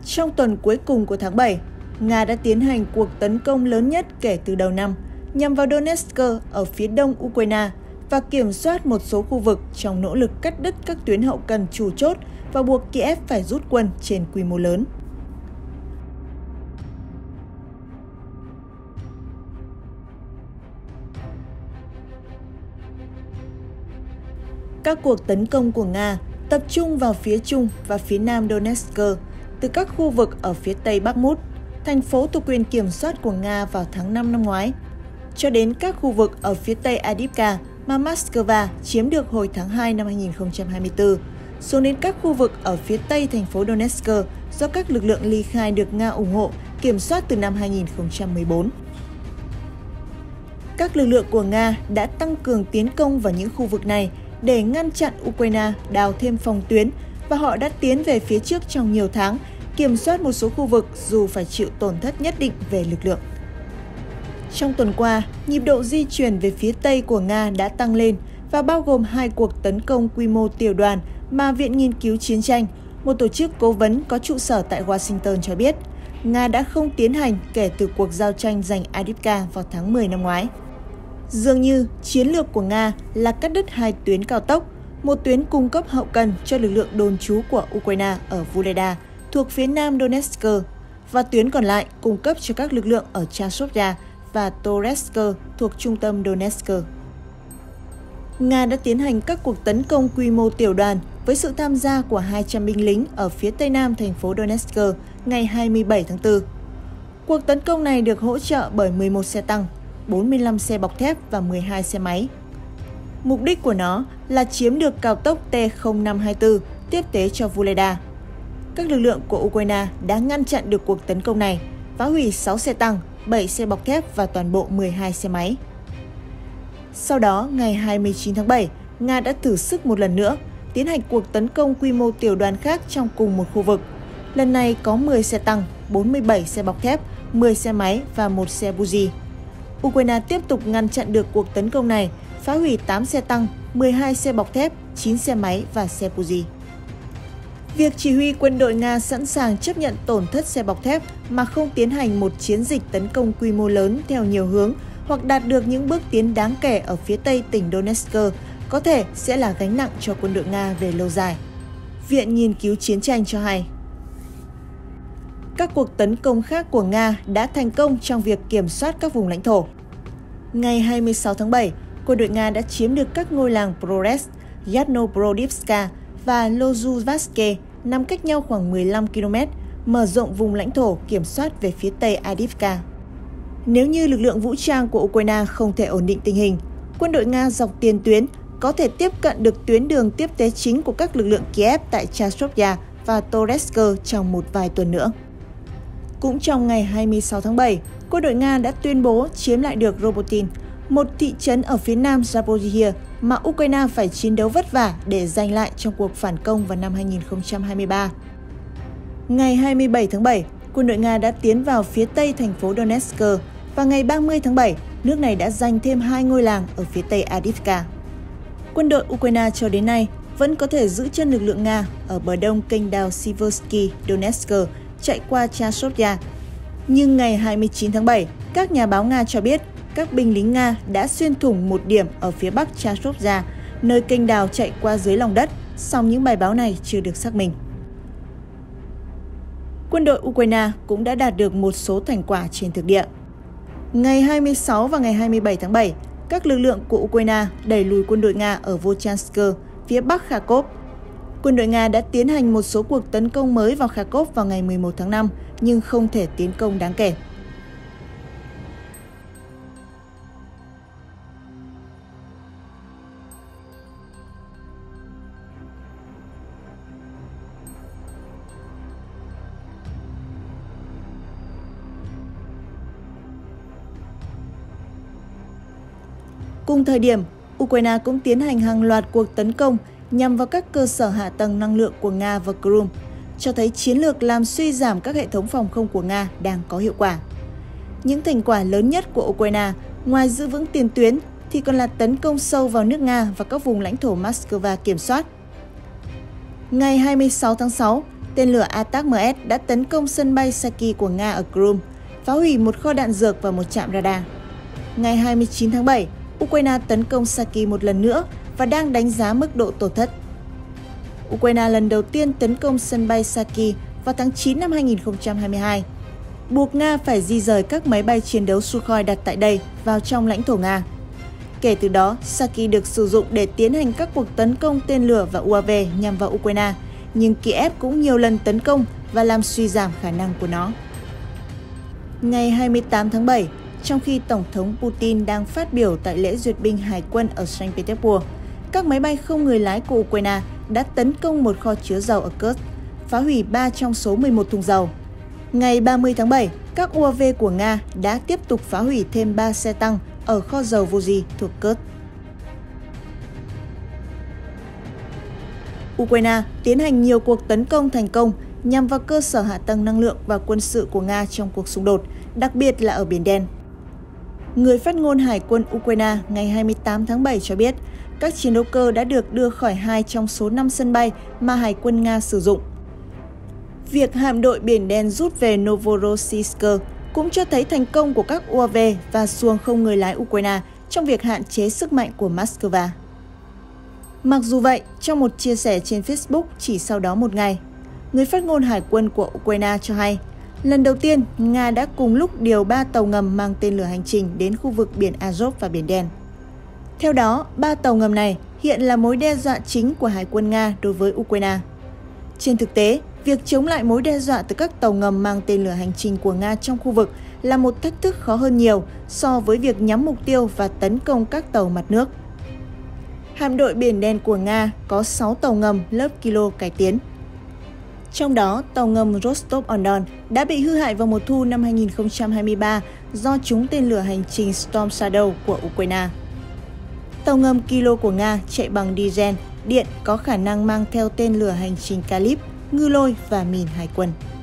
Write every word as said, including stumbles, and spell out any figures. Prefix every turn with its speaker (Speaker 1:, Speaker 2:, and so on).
Speaker 1: Trong tuần cuối cùng của tháng bảy, Nga đã tiến hành cuộc tấn công lớn nhất kể từ đầu năm nhằm vào Donetsk ở phía đông Ukraine và kiểm soát một số khu vực trong nỗ lực cắt đứt các tuyến hậu cần chủ chốt và buộc Kiev phải rút quân trên quy mô lớn. Các cuộc tấn công của Nga tập trung vào phía trung và phía nam Donetsk, từ các khu vực ở phía tây Bakhmut, thành phố thuộc quyền kiểm soát của Nga vào tháng năm năm ngoái, cho đến các khu vực ở phía tây Avdiivka mà Moscow chiếm được hồi tháng hai năm hai nghìn không trăm hai mươi tư, xuống đến các khu vực ở phía tây thành phố Donetsk do các lực lượng ly khai được Nga ủng hộ kiểm soát từ năm hai nghìn không trăm mười bốn. Các lực lượng của Nga đã tăng cường tiến công vào những khu vực này để ngăn chặn Ukraine đào thêm phòng tuyến, và họ đã tiến về phía trước trong nhiều tháng, kiểm soát một số khu vực dù phải chịu tổn thất nhất định về lực lượng. Trong tuần qua, nhịp độ di chuyển về phía Tây của Nga đã tăng lên và bao gồm hai cuộc tấn công quy mô tiểu đoàn mà Viện Nghiên cứu Chiến tranh, một tổ chức cố vấn có trụ sở tại Washington cho biết, Nga đã không tiến hành kể từ cuộc giao tranh giành Avdiivka vào tháng mười năm ngoái. Dường như chiến lược của Nga là cắt đứt hai tuyến cao tốc, một tuyến cung cấp hậu cần cho lực lượng đồn trú của Ukraine ở Vuhledar thuộc phía nam Donetsk và tuyến còn lại cung cấp cho các lực lượng ở Chasiv và Toretsk thuộc trung tâm Donetsk. Nga đã tiến hành các cuộc tấn công quy mô tiểu đoàn với sự tham gia của hai trăm binh lính ở phía tây nam thành phố Donetsk ngày hai mươi bảy tháng tư. Cuộc tấn công này được hỗ trợ bởi mười một xe tăng, bốn mươi lăm xe bọc thép và mười hai xe máy. Mục đích của nó là chiếm được cao tốc T không năm hai tư tiếp tế cho Vuhledar. Các lực lượng của Ukraine đã ngăn chặn được cuộc tấn công này, phá hủy sáu xe tăng, bảy xe bọc thép và toàn bộ mười hai xe máy. Sau đó, ngày hai mươi chín tháng bảy, Nga đã thử sức một lần nữa, tiến hành cuộc tấn công quy mô tiểu đoàn khác trong cùng một khu vực. Lần này có mười xe tăng, bốn mươi bảy xe bọc thép, mười xe máy và một xe Buji. Ukraine tiếp tục ngăn chặn được cuộc tấn công này, phá hủy tám xe tăng, mười hai xe bọc thép, chín xe máy và xe Buji. Việc chỉ huy quân đội Nga sẵn sàng chấp nhận tổn thất xe bọc thép mà không tiến hành một chiến dịch tấn công quy mô lớn theo nhiều hướng hoặc đạt được những bước tiến đáng kể ở phía tây tỉnh Donetsk có thể sẽ là gánh nặng cho quân đội Nga về lâu dài. Viện Nghiên cứu Chiến tranh cho hay. Các cuộc tấn công khác của Nga đã thành công trong việc kiểm soát các vùng lãnh thổ. Ngày hai mươi sáu tháng bảy, quân đội Nga đã chiếm được các ngôi làng Prorez, Yadnobrodivska và Lozhuvaske nằm cách nhau khoảng mười lăm ki lô mét, mở rộng vùng lãnh thổ kiểm soát về phía tây Avdiivka. Nếu như lực lượng vũ trang của Ukraine không thể ổn định tình hình, quân đội Nga dọc tiền tuyến có thể tiếp cận được tuyến đường tiếp tế chính của các lực lượng Kiev tại Chasiv và Toretsk trong một vài tuần nữa. Cũng trong ngày hai mươi sáu tháng bảy, quân đội Nga đã tuyên bố chiếm lại được Robotin, một thị trấn ở phía nam Zaporizhia mà Ukraine phải chiến đấu vất vả để giành lại trong cuộc phản công vào năm hai nghìn không trăm hai mươi ba. Ngày hai mươi bảy tháng bảy, quân đội Nga đã tiến vào phía tây thành phố Donetsk và ngày ba mươi tháng bảy, nước này đã giành thêm hai ngôi làng ở phía tây Avdiivka. Quân đội Ukraine cho đến nay vẫn có thể giữ chân lực lượng Nga ở bờ đông kênh đào Siversky Donetsk chạy qua Chasiv. Nhưng ngày hai mươi chín tháng bảy, các nhà báo Nga cho biết các binh lính Nga đã xuyên thủng một điểm ở phía bắc Chasiv, nơi kênh đào chạy qua dưới lòng đất, song những bài báo này chưa được xác minh. Quân đội Ukraine cũng đã đạt được một số thành quả trên thực địa. Ngày hai mươi sáu và ngày hai mươi bảy tháng bảy, các lực lượng của Ukraine đẩy lùi quân đội Nga ở Volchansk, phía bắc Kharkov. Quân đội Nga đã tiến hành một số cuộc tấn công mới vào Kharkov vào ngày mười một tháng năm, nhưng không thể tiến công đáng kể. Cùng thời điểm, Ukraine cũng tiến hành hàng loạt cuộc tấn công nhằm vào các cơ sở hạ tầng năng lượng của Nga và Crimea, cho thấy chiến lược làm suy giảm các hệ thống phòng không của Nga đang có hiệu quả. Những thành quả lớn nhất của Ukraine, ngoài giữ vững tiền tuyến, thì còn là tấn công sâu vào nước Nga và các vùng lãnh thổ Moscow kiểm soát. Ngày hai mươi sáu tháng sáu, tên lửa Atacms đã tấn công sân bay Saki của Nga ở Crimea, phá hủy một kho đạn dược và một trạm radar. Ngày hai mươi chín tháng bảy, Ukraine tấn công Saki một lần nữa và đang đánh giá mức độ tổn thất. Ukraine lần đầu tiên tấn công sân bay Saki vào tháng chín năm hai nghìn không trăm hai mươi hai, buộc Nga phải di rời các máy bay chiến đấu Sukhoi đặt tại đây vào trong lãnh thổ Nga. Kể từ đó, Saki được sử dụng để tiến hành các cuộc tấn công tên lửa và u a vê nhằm vào Ukraine, nhưng Kiev cũng nhiều lần tấn công và làm suy giảm khả năng của nó. Ngày hai mươi tám tháng bảy, trong khi Tổng thống Putin đang phát biểu tại lễ duyệt binh hải quân ở Saint Petersburg, các máy bay không người lái của Ukraine đã tấn công một kho chứa dầu ở Kursk, phá hủy ba trong số mười một thùng dầu. Ngày ba mươi tháng bảy, các u a vê của Nga đã tiếp tục phá hủy thêm ba xe tăng ở kho dầu Vozy thuộc Kursk. Ukraine tiến hành nhiều cuộc tấn công thành công nhằm vào cơ sở hạ tầng năng lượng và quân sự của Nga trong cuộc xung đột, đặc biệt là ở Biển Đen. Người phát ngôn Hải quân Ukraine ngày hai mươi tám tháng bảy cho biết, các chiến đấu cơ đã được đưa khỏi hai trong số năm sân bay mà Hải quân Nga sử dụng. Việc hạm đội Biển Đen rút về Novorossiysk cũng cho thấy thành công của các u a vê và xuồng không người lái Ukraine trong việc hạn chế sức mạnh của Moscow. Mặc dù vậy, trong một chia sẻ trên Facebook chỉ sau đó một ngày, người phát ngôn Hải quân của Ukraine cho hay, lần đầu tiên Nga đã cùng lúc điều ba tàu ngầm mang tên lửa hành trình đến khu vực biển Azov và Biển Đen. Theo đó, ba tàu ngầm này hiện là mối đe dọa chính của Hải quân Nga đối với Ukraine. Trên thực tế, việc chống lại mối đe dọa từ các tàu ngầm mang tên lửa hành trình của Nga trong khu vực là một thách thức khó hơn nhiều so với việc nhắm mục tiêu và tấn công các tàu mặt nước. Hạm đội Biển Đen của Nga có sáu tàu ngầm lớp Kilo cải tiến. Trong đó, tàu ngầm Rostov-on-Don đã bị hư hại vào mùa thu năm hai nghìn không trăm hai mươi ba do trúng tên lửa hành trình Storm Shadow của Ukraine. Tàu ngầm Kilo của Nga chạy bằng diesel, điện có khả năng mang theo tên lửa hành trình Kalib, ngư lôi và mìn hải quân.